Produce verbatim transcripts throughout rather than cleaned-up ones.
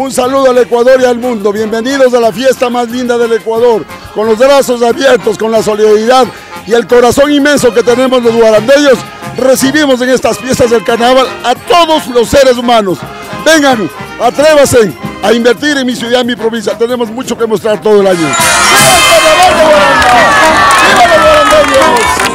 Un saludo al Ecuador y al mundo. Bienvenidos a la fiesta más linda del Ecuador, con los brazos abiertos, con la solidaridad y el corazón inmenso que tenemos los guarandeños. Recibimos en estas fiestas del carnaval a todos los seres humanos. Vengan, atrévanse a invertir en mi ciudad, en mi provincia. Tenemos mucho que mostrar todo el año. ¡Viva el carnaval de Guaranda! ¡Viva los guarandeños!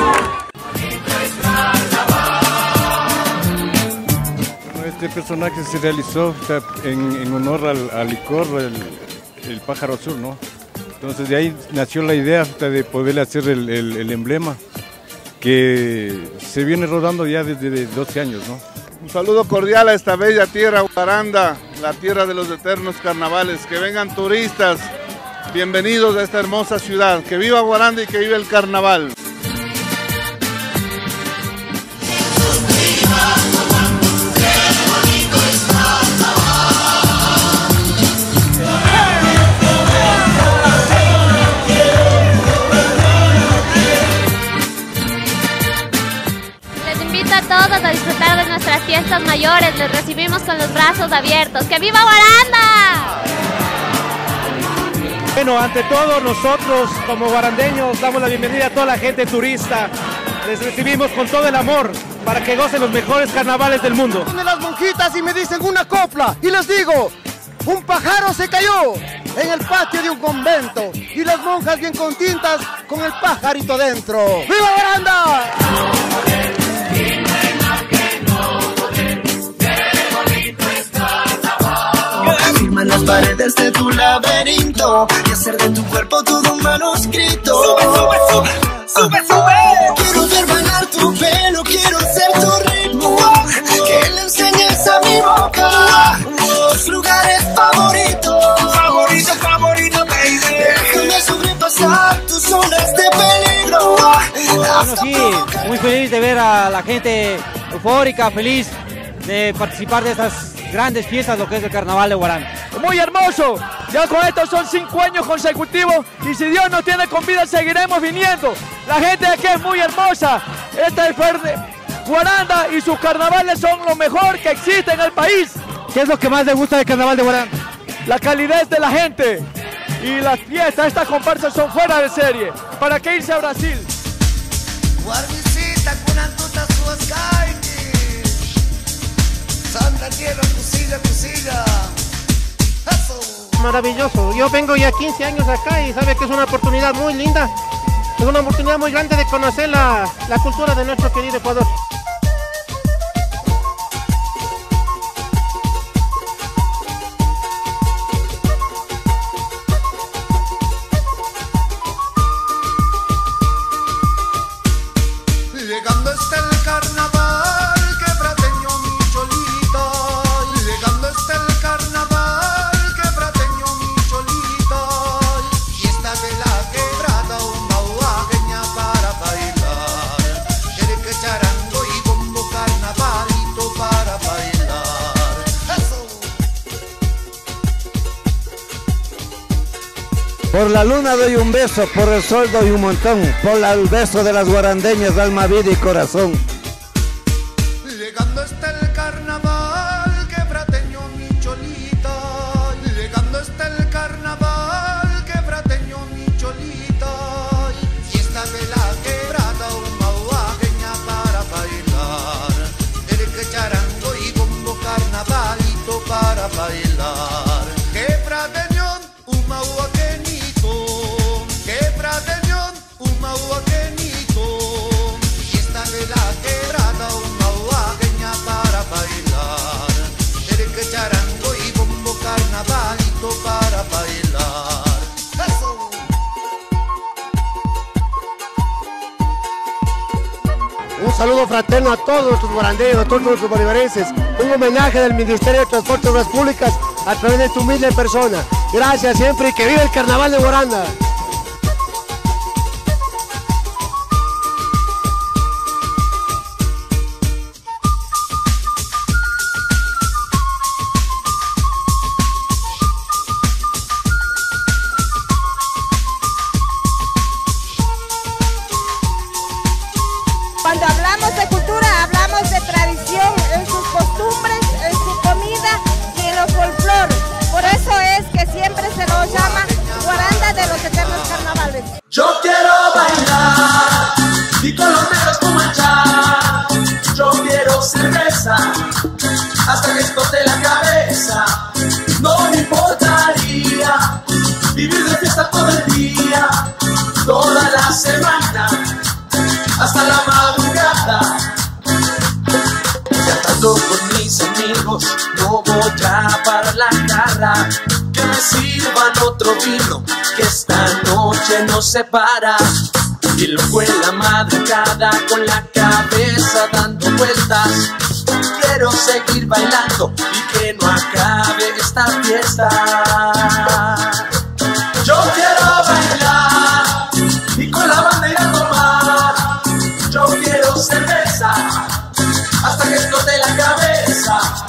Este personaje se realizó en, en honor al, al licor, el, el pájaro azul, ¿no? Entonces de ahí nació la idea de poderle hacer el, el, el emblema que se viene rodando ya desde doce años, ¿no? Un saludo cordial a esta bella tierra Guaranda, la tierra de los eternos carnavales. Que vengan turistas, bienvenidos a esta hermosa ciudad. Que viva Guaranda y que viva el carnaval. A todos a disfrutar de nuestras fiestas mayores, les recibimos con los brazos abiertos. ¡Que viva Guaranda! Bueno, ante todo nosotros como guarandeños damos la bienvenida a toda la gente turista. Les recibimos con todo el amor para que gocen los mejores carnavales del mundo. De las monjitas y me dicen una copla y les digo, un pájaro se cayó en el patio de un convento y las monjas bien contentas con el pajarito dentro. ¡Viva Guaranda! Afirma las paredes de tu laberinto y hacer de tu cuerpo todo un manuscrito. Sube, sube, sube, sube, sube. Quiero ver bailar tu pelo, quiero ser tu ritmo. Que le enseñes a mi boca tus lugares favoritos. Favorito, favorito, baby. Déjame sobrepasar tus zonas de peligro. Bueno, sí, muy feliz de ver a la gente eufórica, feliz de participar de estas grandes fiestas, lo que es el carnaval de Guaranda. Muy hermoso, ya con esto son cinco años consecutivos y si Dios nos tiene con vida seguiremos viniendo. La gente de aquí es muy hermosa, esta es Guaranda y sus carnavales son lo mejor que existe en el país. ¿Qué es lo que más le gusta del carnaval de Guaranda? La calidez de la gente y las fiestas, estas comparsas son fuera de serie. ¿Para qué irse a Brasil? Santa tierra, cusilla, cusilla. Maravilloso, yo vengo ya quince años acá y sabe que es una oportunidad muy linda, es una oportunidad muy grande de conocer la, la cultura de nuestro querido Ecuador. Llegando está el carnaval, quebrateño mi cholito. Llegando está el carnaval, quebrateño mi cholito. Fiesta de la quebrada, una huagueña para bailar. Jereque, charango y bombo, carnavalito para bailar. ¡Eso! Por la luna doy un beso, por el sol doy un montón, por la- el beso de las guarandeñas, alma, vida y corazón. Llegando está el carnaval, quebrateño mi cholita. Llegando está el carnaval, quebrateño mi cholita. Fiesta de la quebrada, una huagueña para bailar. Jereque, charango y bombo, carnavalito para bailar. Quebrateñón, uma huaquenito. Quebrateñón, uma huaquenito. Fiesta de la quebrada, una huagueña para bailar. Jereque, charango y bombo, carnavalito para bailar. ¡Eso! Un saludo fraterno a todos nuestros guarandeños, a todos nuestros bolivarenses. Un homenaje del Ministerio de Transporte y Obras Públicas a través de tu humilde persona. Gracias siempre y que viva el carnaval de Guaranda. Cuando hablamos de cultura, hablamos de tradición en sus costumbres, en su comida y en los folclore. Por no voy a parar la jarra. Que me sirvan otro vino, que esta noche no se para. Y luego en la madrugada con la cabeza dando vueltas. Quiero seguir bailando y que no acabe esta fiesta. Yo quiero bailar y con la banda ir a tomar. Yo quiero cerveza hasta que explote la cabeza.